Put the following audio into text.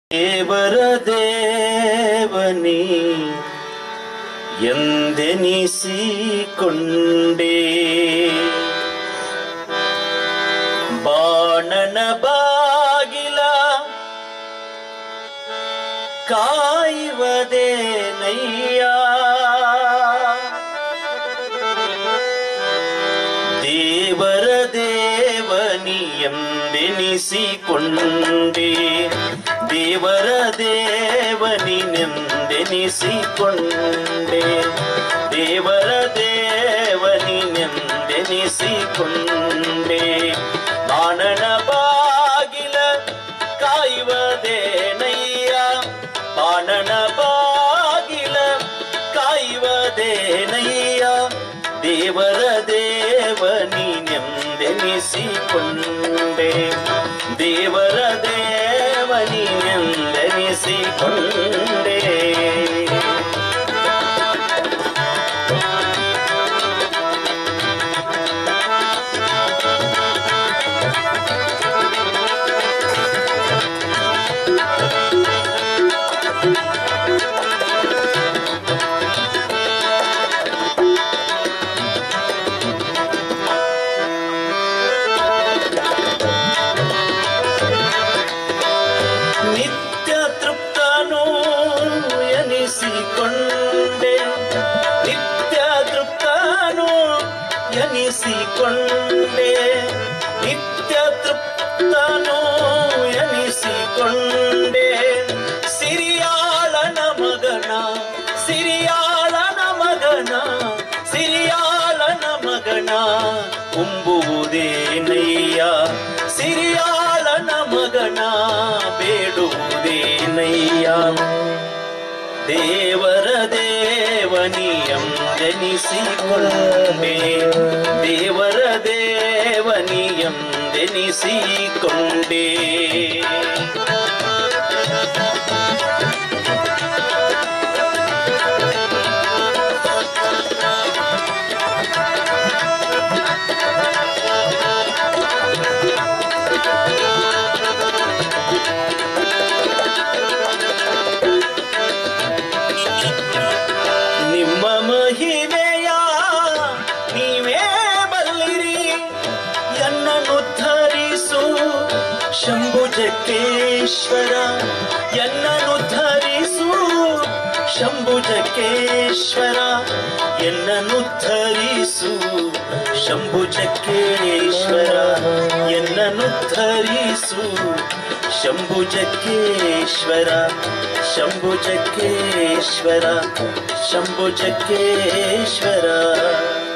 ದೇವರ ದೇವನಿ ಎಂದೆನಿಸಿಕೊಂಡೆ ಬಾಣನ ಬಾಗಿಲ ಕಾಯುವುದೇನಯ್ಯ ದೇವರ ದೇವನಿ ಎಂದೆನಿಸಿಕೊಂಡೆ ದೇವರ ದೇವನಿ ನೆಂದೆನಿಸಿಕೊಂಡೆ ದೇವರ ದೇವನಿ ನೆಂದೆನಿಸಿಕೊಂಡೆ ಬಾಣನ ಬಾಗಿಲ ಕಾಯುವುದೇನಯ್ಯ ಬಾಣನ ಬಾಗಿಲ ಕಾಯುವುದೇನಯ್ಯ ದೇವರ ದೇವನಿ ನೆಂದೆನಿಸಿಕೊಂಡೆ ದೇವರ ದೇವನಿ ನೆಂದೆನಿಸಿಕೊಂಡೆ ನಿತ್ಯ ತೃಪ್ತನೋ ಎನಿಸಿಕೊಂಡೆ ನಿತ್ಯ ತೃಪ್ತನೋ ಎನಿಸಿಕೊಂಡೆ ನಿತ್ಯ ತೃಪ್ತನೋ ಎನಿಸಿಕೊಂಡೆ ಸಿರಿಯಾಳನ ಮಗನ ಸಿರಿಯಾಳನ ಮಗನ ಸಿರಿಯಾಳನ ಮಗನ ಉಂಬುವುದೇನಯ್ಯ ಸಿರಿಯಾಳನ ಮಗನ ಬೇಡುವುದೇನಯ್ಯ ದೇವರ ದೇವನಿ ಎಂದೆನಿಸಿಕೊಂಡೆ ದೇವರ ದೇವನಿ ಎಂದೆನಿಸಿಕೊಂಡೆ ನಿಮ್ಮ ಮಹಿಮೆಯ ನೀವೇ ಬಲ್ಲಿರಿ ಎನ್ನನ್ನು ಧರಿಸು ಶಂಭುಜಕೇಶ್ವರ ಎನ್ನನ್ನು ಧರಿಸು ಶಂಭುಜಕೇಶ್ವರ ಎನ್ನನ್ನು ಧರಿಸು ಶಂಭುಜಕೇಶ್ವರ ಎನ್ನನ್ನು ಧರಿಸು ಶಂಭುಜಕೇಶ್ವರ ಶಂಭುಜಕೇಶ್ವರ ಶಂಭುಜಕೇಶ್ವರ